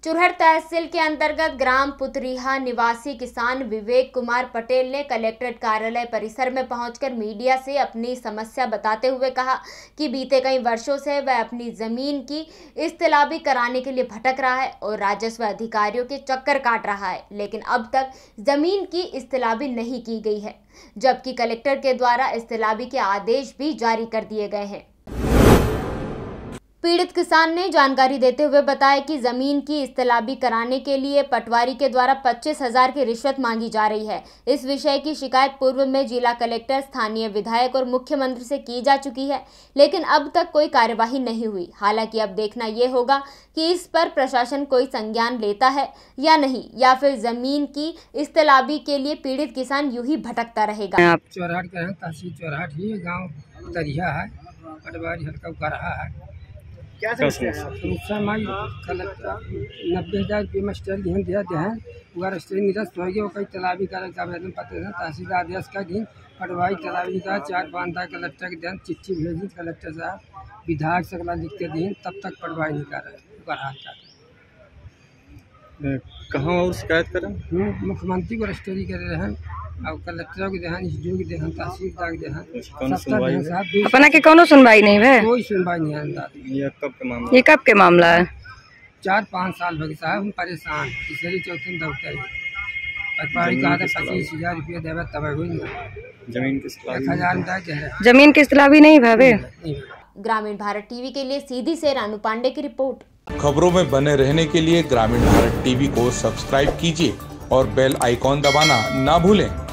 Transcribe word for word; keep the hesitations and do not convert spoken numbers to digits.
चुरहट तहसील के अंतर्गत ग्राम पुतरिहा निवासी किसान विवेक कुमार पटेल ने कलेक्ट्रेट कार्यालय परिसर में पहुंचकर मीडिया से अपनी समस्या बताते हुए कहा कि बीते कई वर्षों से वह अपनी जमीन की इस्तेलाबी कराने के लिए भटक रहा है और राजस्व अधिकारियों के चक्कर काट रहा है, लेकिन अब तक जमीन की इस्तेलाबी नहीं की गई है, जबकि कलेक्टर के द्वारा इस्तेलाबी के आदेश भी जारी कर दिए गए हैं। पीड़ित किसान ने जानकारी देते हुए बताया कि जमीन की इस्तेलाबी कराने के लिए पटवारी के द्वारा पच्चीस हजार की रिश्वत मांगी जा रही है। इस विषय की शिकायत पूर्व में जिला कलेक्टर, स्थानीय विधायक और मुख्यमंत्री से की जा चुकी है, लेकिन अब तक कोई कार्यवाही नहीं हुई। हालांकि अब देखना ये होगा कि इस पर प्रशासन कोई संज्ञान लेता है या नहीं, या फिर जमीन की इस्तेलाबी के लिए पीड़ित किसान यूं ही भटकता रहेगा। आप चौराहट के हैं, तहसील चौराहट ही गाँव तरिया है, पटवारी हल्का उगारहा है। क्या समय कलेक्टर नब्बे हजार रुपये मास्टर ध्यान दिया ध्यान वगैरह स्टेज निरस्त हो गया। कई तालाबी का आवेदन पत्र तहसील आदेश का दिन पटवारी तालाबी का चार पाँच था कलेक्टर के ध्यान चिट्ठी भेजी कलेक्टर साहब विधायक सकला लिखते दिन तब तक पटवारी निकाल कहाँ और शिकायत करें मुख्यमंत्री को रजिस्ट्री कर रहे हैं और कलेक्टर के ध्यान एसडीओ के ध्यान तहसीलदार के ध्यान अपना के कोनो सुनवाई नहीं है, कोई सुनवाई नहीं है। ये कब के मामला ये कब के मामला है? चार पाँच साल हो गए साहब, हम परेशान तीसरी चौथे दौड़ते पटवारी कहा था पच्चीस हजार रुपये देवे तब हुई जमीन एक हजार जमीन की इस्तेलाबी नहीं भावे। ग्रामीण भारत टीवी के लिए सीधी से रानू पांडे की रिपोर्ट। खबरों में बने रहने के लिए ग्रामीण भारत टीवी को सब्सक्राइब कीजिए और बेल आइकॉन दबाना ना भूलें।